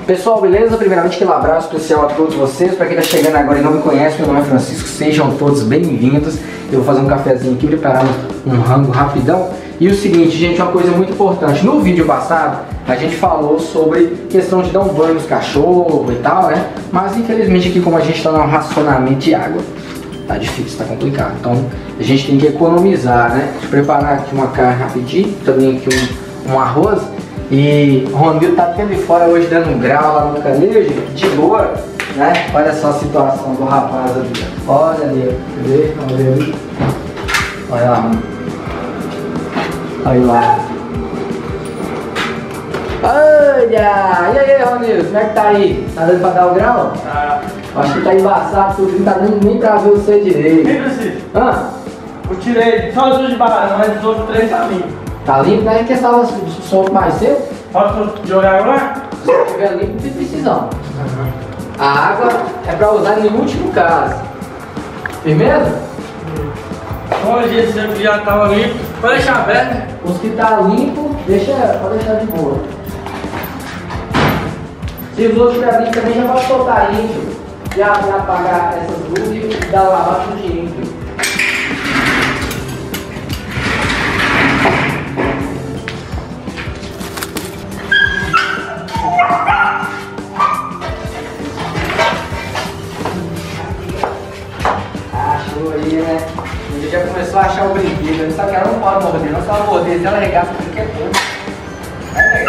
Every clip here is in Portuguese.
Pessoal, beleza? Primeiramente, aquele abraço especial a todos vocês. Para quem está chegando agora e não me conhece, meu nome é Francisco. Sejam todos bem-vindos. Eu vou fazer um cafezinho aqui, preparar um rango rapidão. E o seguinte, gente, uma coisa muito importante. No vídeo passado, a gente falou sobre questão de dar um banho nos cachorros e tal, né? Mas, infelizmente, aqui como a gente está no racionamento de água, tá difícil, tá complicado. Então, a gente tem que economizar, né? Deixa eu preparar aqui uma carne rapidinho. Também aqui um arroz. E o Romildo tá até ali fora hoje dando um grau lá no canejo, de boa, né? Olha só a situação do rapaz ali. Olha ali, quer ver? Vamos ver ali. Olha lá, mano. Olha lá. Olha! E aí, Romildo, como é que tá aí? Tá dando pra dar o grau? Tá. Acho que tá embaçado, tudo, não tá dando nem pra ver você direito. Nem preciso. Hã? Eu tirei só os dois de barra, mas os outros três tá limpo. Tá limpo, né? Que estava solto mais cedo. Posso jogar agora? Se estiver limpo, não tem precisão. A água é para usar no último caso. Firmeza? Hoje esse aqui já tava limpo. Pode deixar aberto, né? Os que tá limpo, pode deixar de boa. Se os outros estiverem limpos também, já pode soltar limpo. Já apagar essas luzes e dar lavar tudo de limpo. Aí, né? Ele já começou a achar o brinquedo, só que ela não pode morder, não, se ela morder, se ela regaça o brinquedo todo. Aí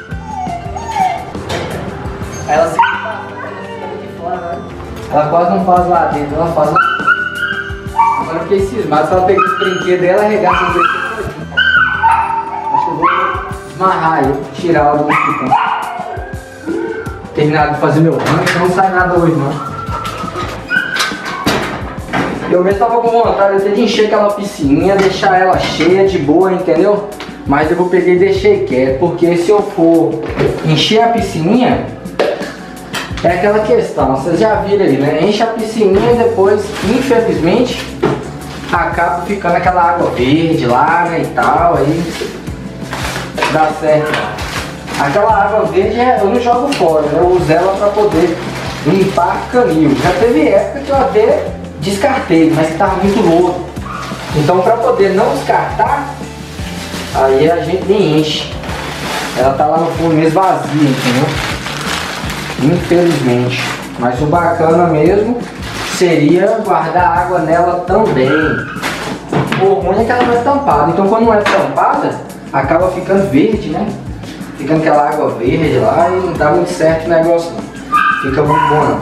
ela se de fora, né? Ela quase não faz lá dentro, ela faz lá. Agora eu fiquei cismado, se ela pegar esse brinquedo dela, ela regaça o brinquedo todo. Acho que eu vou esmarrar ele, tirar ela do mosquitão. Terminado de fazer meu rango, então não sai nada hoje não. Eu mesmo tava com vontade até de encher aquela piscininha, deixar ela cheia de boa, entendeu? Mas eu peguei e deixei quieto, porque se eu for encher a piscininha, é aquela questão, vocês já viram aí, né? Enche a piscininha e depois, infelizmente, acaba ficando aquela água verde lá, né, e tal, aí dá certo. Aquela água verde eu não jogo fora, né? Eu uso ela pra poder limpar canil. Já teve época que eu até descartei, mas que estava muito lodo. Então, para poder não descartar, aí a gente nem enche. Ela tá lá no fundo mesmo vazia, entendeu? Infelizmente. Mas o bacana mesmo seria guardar água nela também. O ruim é que ela não é tampada. Então, quando não é tampada, acaba ficando verde, né? Ficando aquela água verde lá e não dá muito certo o negócio não. Fica muito bom não.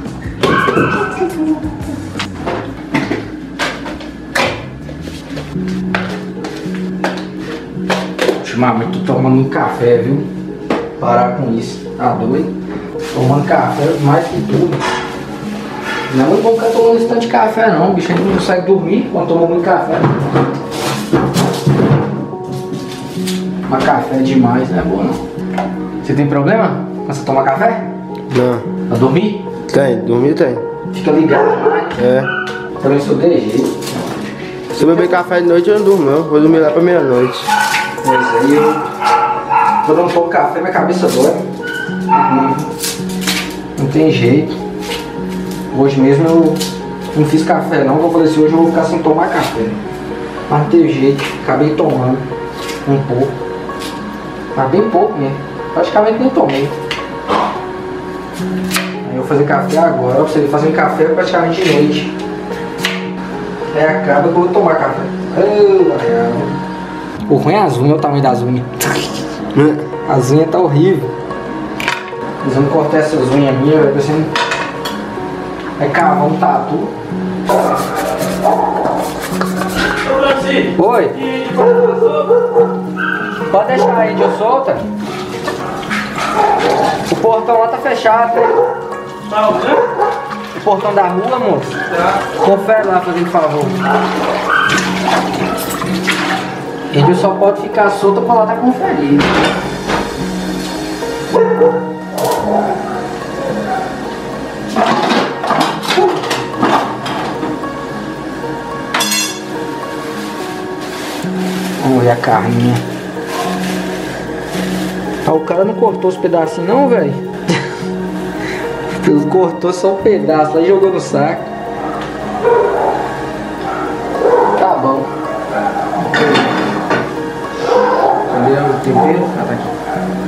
Ultimamente tô tomando um café, viu? Parar com isso, tá doido? Tomando café mais que tudo. Não é muito bom ficar tomando esse tanto de café não, bicho, a gente não consegue dormir quando toma muito café. Tomar café demais não é bom não. Você tem problema quando você toma café? Não. Pra dormir? Tem, dormir tem. Fica ligado demais? É. Também sou de jeito. Se eu beber café de noite eu não durmo não, vou dormir lá pra meia-noite. Mas aí quando eu não tomo café, minha cabeça dói. Não tem jeito. Hoje mesmo eu não fiz café não, eu falei assim, hoje eu vou ficar sem tomar café. Mas não teve jeito, acabei tomando um pouco. Mas bem pouco mesmo, praticamente nem tomei. Aí eu vou fazer café agora, ó, pra você fazer café praticamente de noite. Aí acaba que eu vou tomar café. O ruim é as unhas, olha o tamanho das unhas. As unhas tá horrível. Eles vão cortar essas unhas minhas, vai parecendo. Vai cavar um tatu. Ô, Francisco. Oi? E solta? Pode deixar aí, eu solta. O portão lá tá fechado, né? Tá olhando? O portão da rua, moço. Tá. Confere lá, fazendo favor. Ele só pode ficar solto pra lá tá conferindo. Olha a carninha. Ah, o cara não cortou os pedacinhos não, velho? Ele cortou só um pedaço lá e jogou no saco. Tá bom. Cadê o tempero? Ah, tá aqui.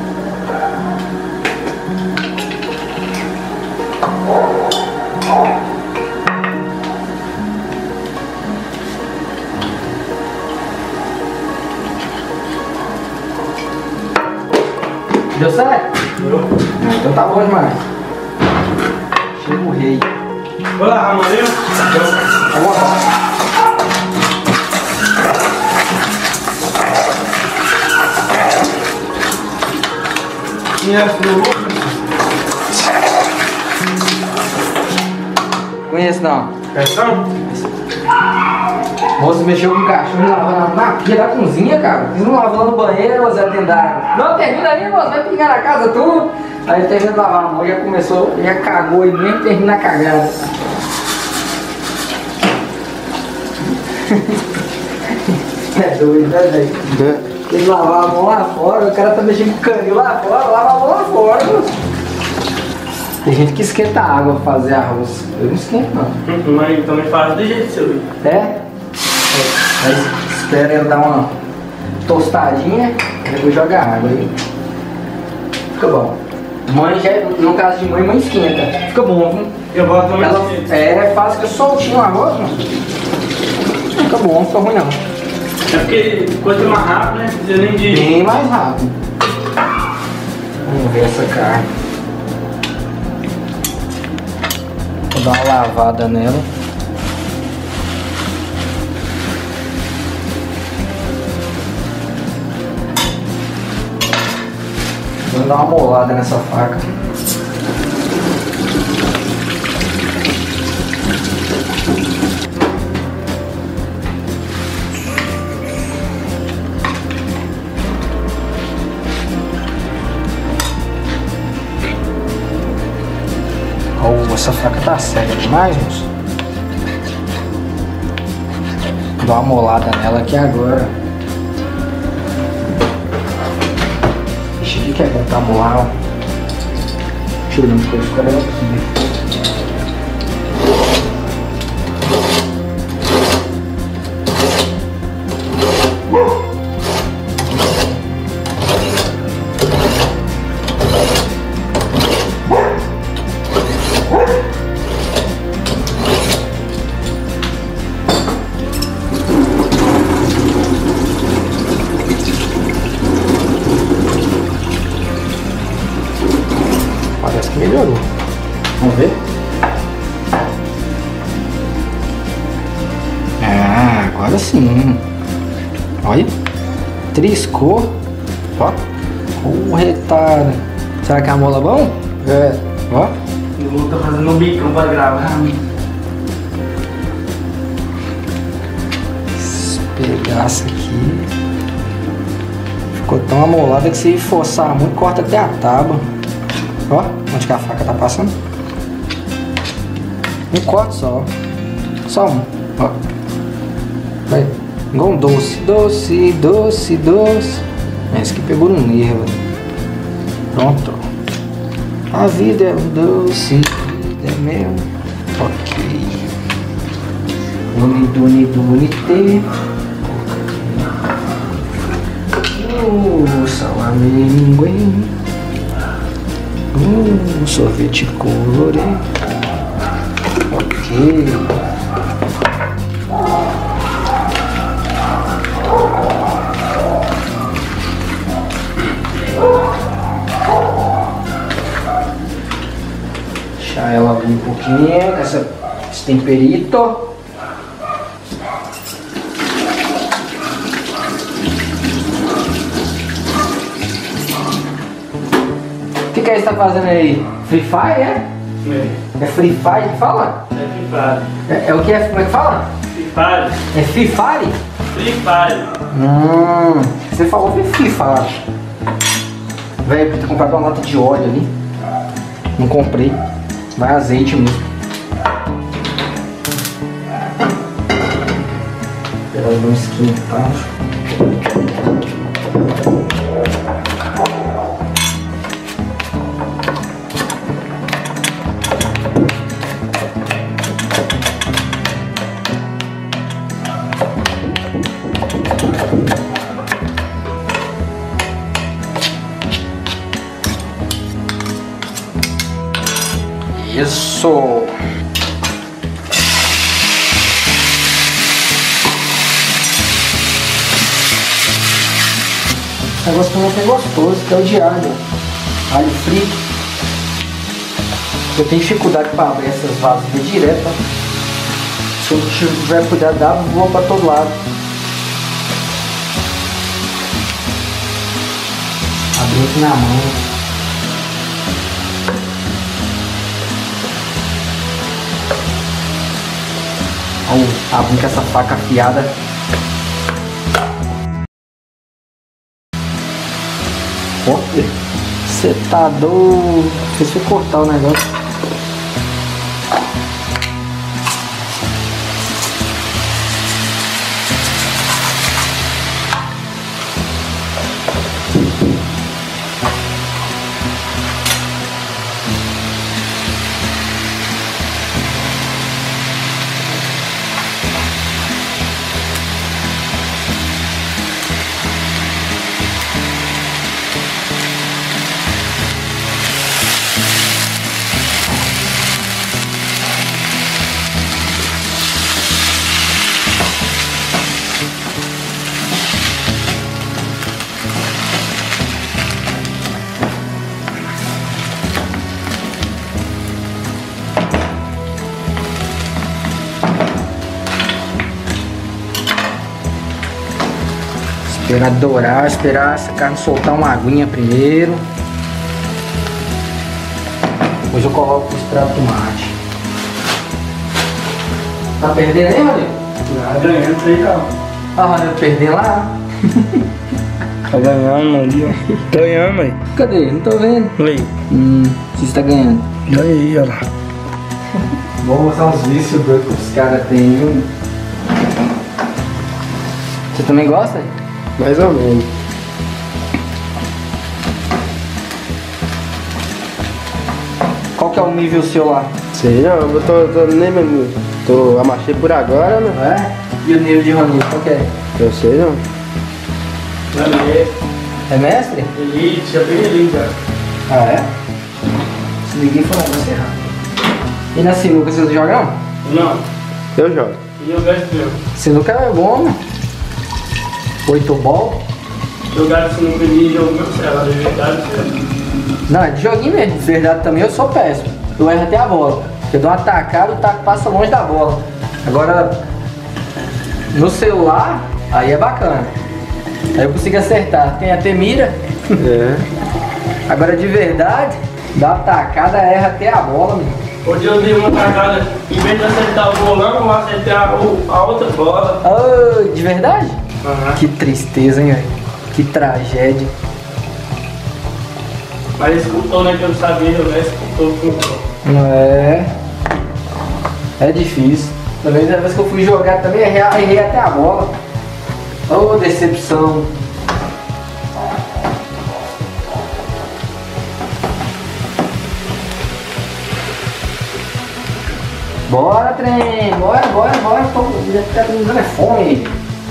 Deu certo? Deu. Então tá bom demais. Chega o rei. Vou lá, Ramon. Tá bom, tá. Conheço não. Pressão? Moço mexeu com o cachorro lavando na pia da cozinha, cara. Eles não lavam lá no banheiro, Zé Tendário. Não, termina ali, moço, vai pingar na casa tudo. Aí ele termina de lavar, amor, já começou, já cagou e mesmo termina a cagada. É doido, né, velho? Ele lavar a mão lá fora, o cara tá mexendo com o canil lá fora, lava a mão lá fora, moço. Tem gente que esquenta a água pra fazer arroz. Eu não esquento, não. Mas também faz do jeito seu. É? Aí espera ele dar uma tostadinha, depois joga água aí. Fica bom. Mãe já, no caso de mãe esquenta. Fica bom, viu? Eu boto também. Ela faz que soltinho o arroz, mano. Fica bom, não fica ruim não. É porque quanto mais rápido, né? Precisa nem de. Bem mais rápido. Vamos ver essa carne. Vou dar uma lavada nela. Vou dar uma molada nessa faca. Oh, essa faca tá séria demais, moço. Vou dar uma molada nela aqui agora. Ixi, o que é bom pra molar, ó. Tirando as coisas, fica legal aqui. Parece que melhorou. Vamos ver? Ah, agora sim. Olha. Triscou. Ó. O retalho. Será que a mola é bom? É. Ó. Eu tô fazendo um bicão pra gravar. Esse pedaço aqui. Ficou tão amolada que se forçar muito, corta até a tábua. Ó, onde que a faca tá passando. Um corte só, ó. Só um, ó. Vai, igual um doce. Doce, doce, doce. Esse aqui pegou no nervo. Pronto. A vida é um doce, a vida é mel. Ok. Duni, duni, duni, te. Salame, sorvete colorê. Ok. Deixar ela abrir um pouquinho com esse temperito. O que é que você tá fazendo aí? Free Fire, é? É Free Fire que fala? É Free Fire. É o que é? Como é que fala? Free Fire. É Free Fire? Free Fire. Você falou Free Fire. Velho, eu podia ter comprado uma lata de óleo ali. Não comprei. Vai azeite mesmo. Esperar ele não esquentar. Isso. Esse negócio também é gostoso, que é o de alho. Alho frito. Eu tenho dificuldade para abrir essas vasilhas direto. Se eu não tiver cuidado, dá voa para todo lado. Abrir aqui na mão. Vamos abrir com essa faca afiada. Você tá doido. Deixa eu cortar o negócio. Esperar dourar, esperar essa carne soltar uma aguinha primeiro. Depois eu coloco o extrato de tomate. Tá perdendo aí, Rodrigo? Tá ganhando, sei não. Ah, Rodrigo, perdendo lá. Tá ganhando ali, ó. Tá ganhando aí. Cadê? Não tô vendo. Aí. Você tá ganhando. E aí, olha lá. Vou mostrar uns vícios doidos que os caras têm, viu? Você também gosta? Mais ou menos. Qual que é o nível seu lá? Sei não, eu tô nem mesmo. Tô amachei por agora, né? É? E o nível de Ronildo, qual que é? Eu sei não. É mestre? Elite, já peguei ali já. Ah, é? Se liguei e falou, vai ser errado. E na sinuca você joga não? Não. Eu jogo. E eu gosto mesmo. Sinuca é bom, mano. 8 ball. Jogar assim no primeiro jogo, meu céu, de verdade, mesmo. Não, é de joguinho mesmo. De verdade também eu sou péssimo. Eu erro até a bola. Eu dou uma tacada, o taco passa longe da bola. Agora, no celular, aí é bacana. Aí eu consigo acertar. Tem até mira. É. Agora de verdade, dá uma tacada, erra até a bola, mano. Hoje eu dei uma tacada, em vez de acertar o bolão, eu acertei a outra bola. Oh, de verdade? Aham. Que tristeza, hein, velho? Que tragédia. Mas escutou, né, que eu não sabia jogar, escutou. É difícil. Também da vez que eu fui jogar também, errei até a bola. Oh, decepção. Bora, trem! Bora! Já tá me dando fome.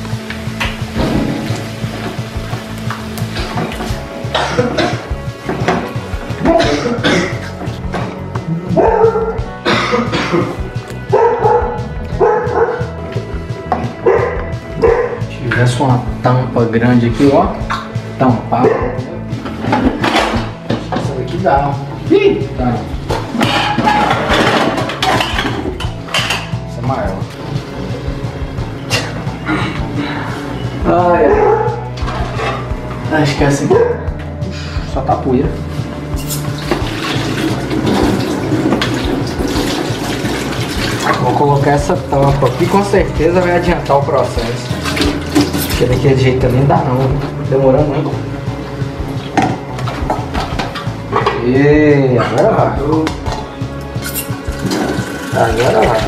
Se tivesse uma tampa grande aqui, ó. Tampar. Essa daqui dá, ó. Ih, tá. Essa é maior. Acho que é assim. Só tá poeira. Vou colocar essa tampa aqui, com certeza vai adiantar o processo. Porque daquele jeito também não dá não, demorando muito. E agora vai. Agora vai.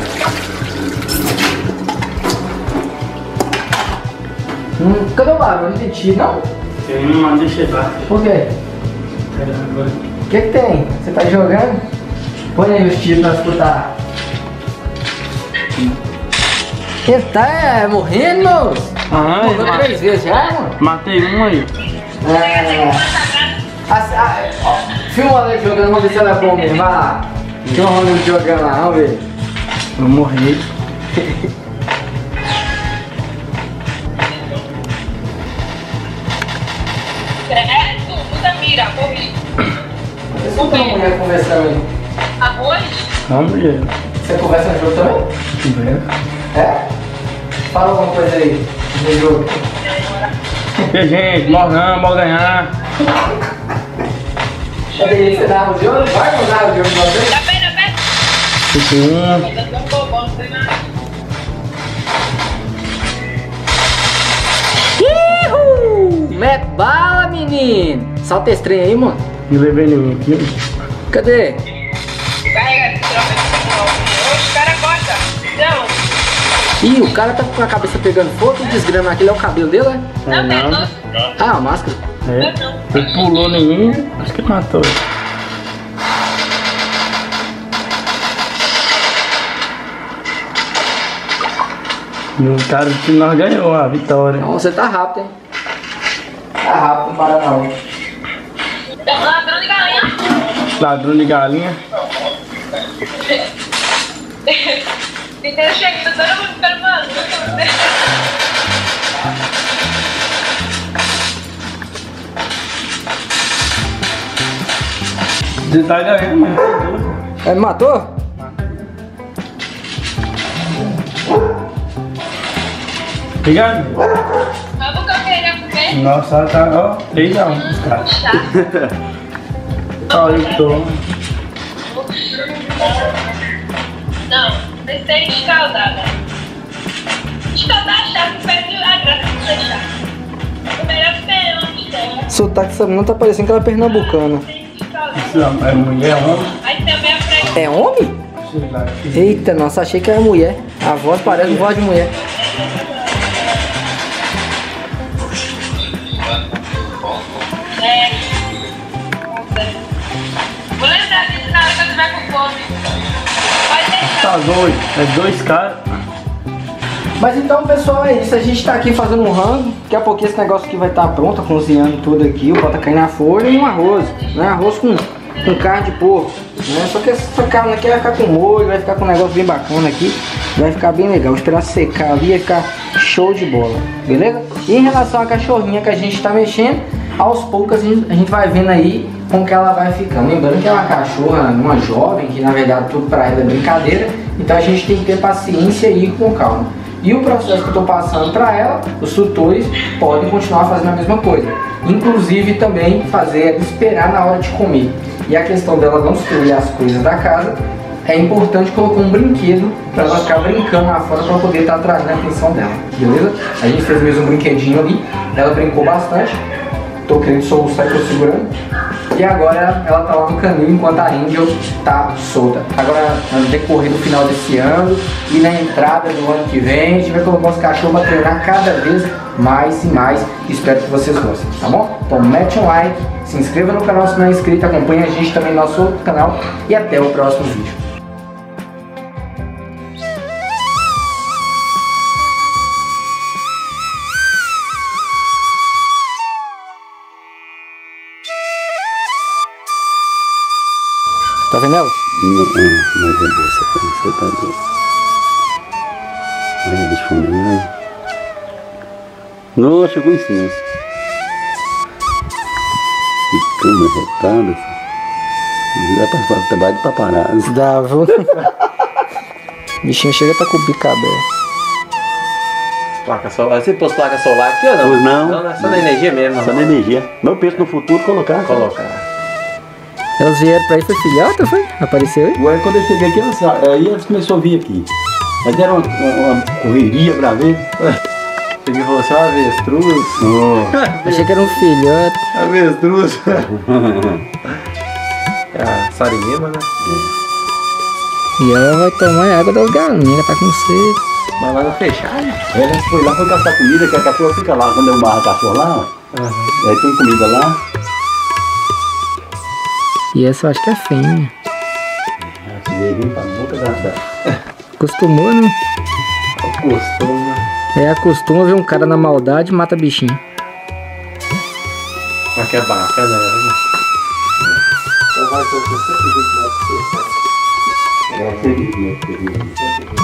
Cadê o barulho de ti, não? Eu não mandei chegar. Por quê? O que tem? Você tá jogando? Põe aí os tiros pra escutar. Ele tá morrendo, moço? Morreu 3 vezes já, mano? Matei um aí. Filma ali jogando, vamos ver se ela é bom mesmo. Vai lá. Que onda jogando lá, velho. Eu morri. Credo, muda mira, morri. Você não tem uma mulher conversando aí? Arroz? Não, mulher. Você conversa no jogo também? Conversa. É? Fala alguma coisa aí no jogo. E gente, morramos, bora ganhar. Cadê ele? Você narra o jogo? Vai mandar o jogo pra você? Dá pé, dá pé. Fiquei um. Ainda tem um bobão, não tem nada. Mete bala, menino! Solta esse trem aí, mano. Não levei nenhum aqui. Cadê? Carrega esse troca de hoje, o cara corta. Não. Ih, o cara tá com a cabeça pegando fogo e desgrama aquele é o cabelo dele, é? Não, não. não. Ah, a máscara. É. Ele pulou em mim, acho que matou. E o cara que nós ganhou a vitória. Não, você tá rápido, hein? Tá rápido, não para não. Ladrão de galinha. Ladrão de galinha. Inteiro chegando, todo mundo ficando maluco. Você tá ganhando, mano. É, matou? Obrigado. Vamos que eu queria comer. Nossa, tá, ó, 3-1 os caras. Chá. Olha o tom. Não, pensei em escaldada. Escaldar chá, que perde a graça de ser chá. O melhor que tem antes dela. Sotaque dessa menina tá parecendo que ela é pernambucana. Não, é mulher, homem. Aí também a frente. É homem? Sei lá. Eita, nossa, achei que era mulher. A voz parece voz de mulher. É. Vou lembrar disso na hora que eu tiver com fome. Pode deixar. Tá doido. É 2 caras. Mas então, pessoal, é isso. A gente tá aqui fazendo um rango. Daqui a pouquinho esse negócio aqui vai estar pronto, cozinhando tudo aqui. O pó tá caindo na folha e um arroz. Né? Arroz com carne de porco. Né? Só que essa carne aqui vai ficar com molho, vai ficar com um negócio bem bacana aqui. Vai ficar bem legal. Vou esperar secar ali, vai ficar show de bola. Beleza? E em relação à cachorrinha que a gente tá mexendo, aos poucos a gente vai vendo aí como que ela vai ficando. Lembrando que é uma cachorra, uma jovem, que na verdade tudo pra ela é brincadeira. Então a gente tem que ter paciência e ir com calma. E o processo que eu estou passando para ela, os tutores podem continuar fazendo a mesma coisa. Inclusive também fazer esperar na hora de comer. E a questão dela não destruir as coisas da casa, é importante colocar um brinquedo para ela ficar brincando lá fora para poder estar atraindo a atenção dela. Beleza? A gente fez mesmo um brinquedinho ali, ela brincou bastante. Tô querendo soluçar e tô segurando. E agora ela tá lá no canil enquanto a Angel tá solta. Agora no decorrer do final desse ano e na entrada do ano que vem, a gente vai colocar os cachorros pra treinar cada vez mais e mais. Espero que vocês gostem, tá bom? Então mete um like, se inscreva no canal se não é inscrito, acompanha a gente também no nosso outro canal e até o próximo vídeo. Tá vendo ela? Não, mas é boa essa cama, você tá doido. Olha, deixa eu ver. Não, chegou em cima. Que cama retada. Dá pra fazer trabalho de paparazzi. Dá, viu? Bichinho chega tá com o bico aberto. Placa solar. Você pôs placa solar aqui ou não? Pois não. Não, é só na energia mesmo. Só na energia. Mas eu penso no futuro colocar. Colocar. Elas vieram pra aí, foi filhota, foi? Apareceu aí? Ué, quando eu cheguei aqui, aí elas começaram a vir aqui. Mas era uma correria pra ver. Cheguei e falou assim, ó, avestruz. Achei que era um filhote. Avestruz. É a Sarimema, né? E ela vai tomar água das galinhas, tá com sede. Mas lá no fechado. Ela foi lá, foi caçar comida, que a cachorra fica lá. Quando eu barro a cachorra lá, aí tem comida lá. E essa eu acho que é fêmea. Ela vem pra boca da... Acostumou, né? Costuma. É, acostuma ver um cara na maldade e mata bichinho. Mas que é bacana, né? Então vai ser o que você pediu que vai ser. dinheiro que teve.